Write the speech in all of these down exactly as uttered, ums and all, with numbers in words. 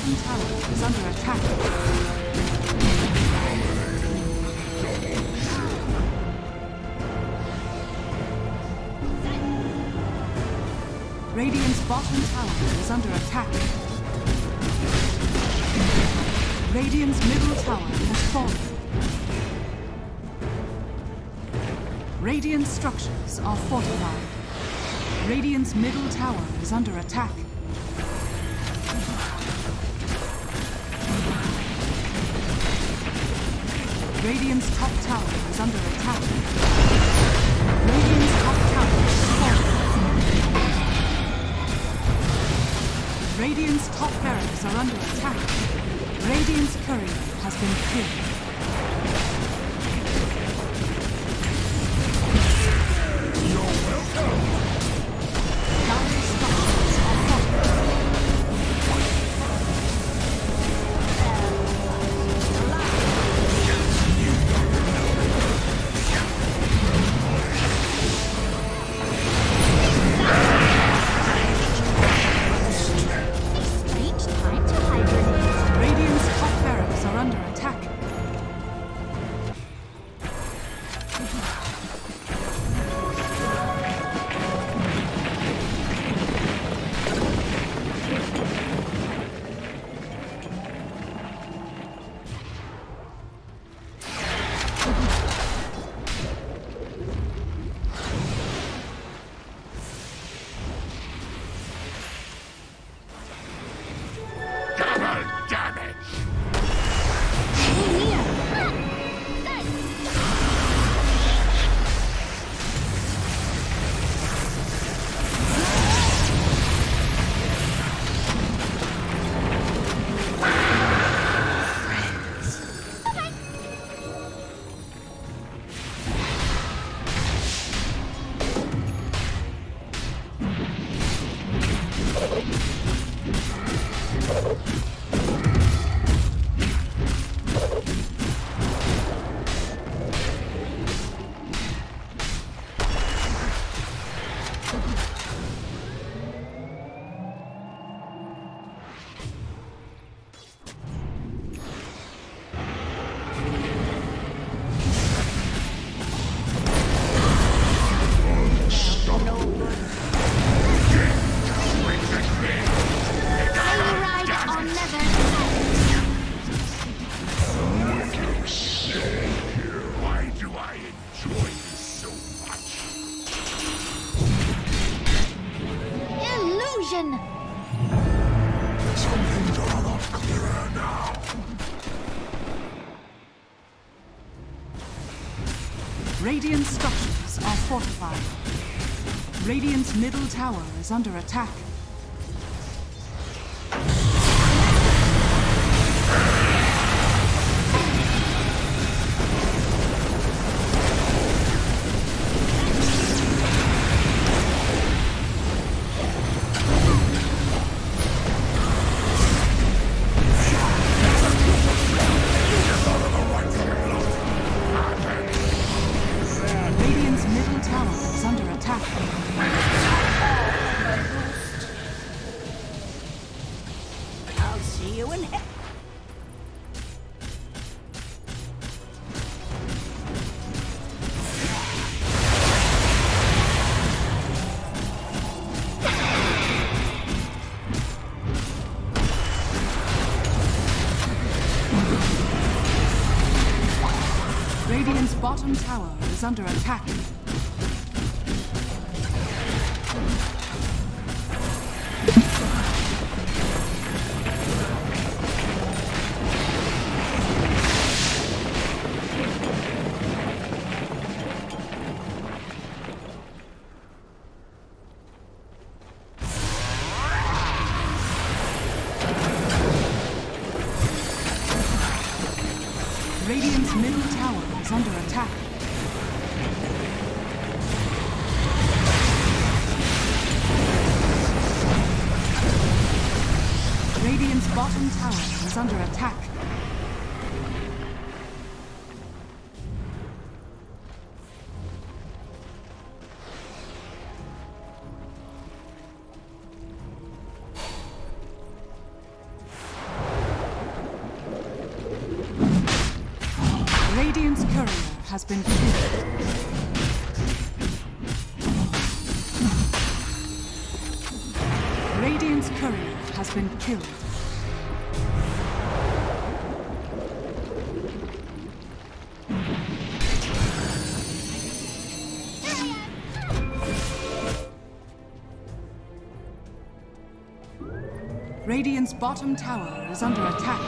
bottom tower is under attack. Radiant's bottom tower is under attack. Radiant's middle tower has fallen. Radiant structures are fortified. Radiant's middle tower is under attack. Radiant's top tower is under attack. Radiant's top tower is falling. Radiant's top barracks are under attack. Radiant's courier has been killed. You're welcome! Dire structures are fortified. Radiant's top barracks are under attack. Double damage! Why do I enjoy this so much? Illusion! Some things are a lot clearer now. Radiant structures are fortified. Radiant's middle tower is under attack. Radiant's middle tower is under attack. I'll see you in hell. Radiant's bottom tower is under attack. Radiant's middle tower is under attack. Radiant's bottom tower is under attack. has been killed. Radiant's courier has been killed. Radiant's bottom tower is under attack.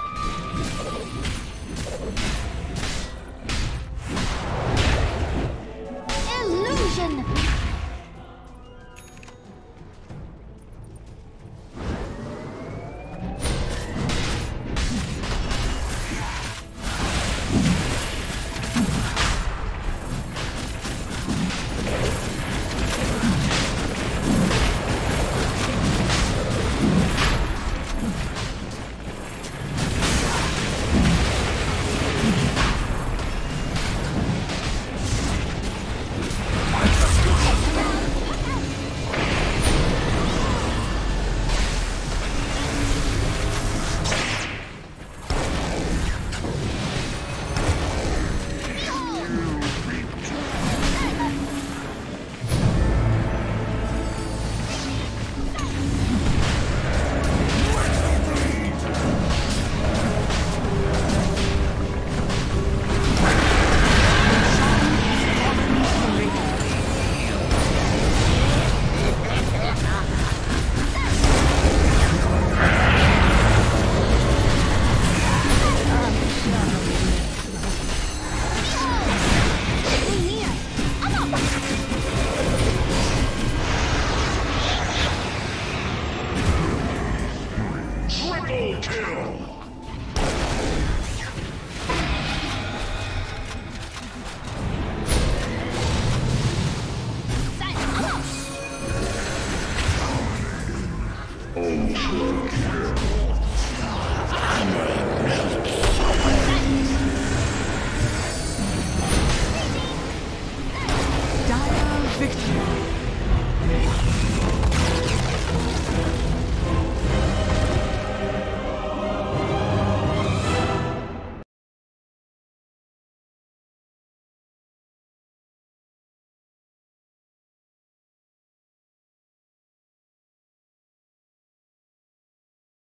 Illusion! Triple kill!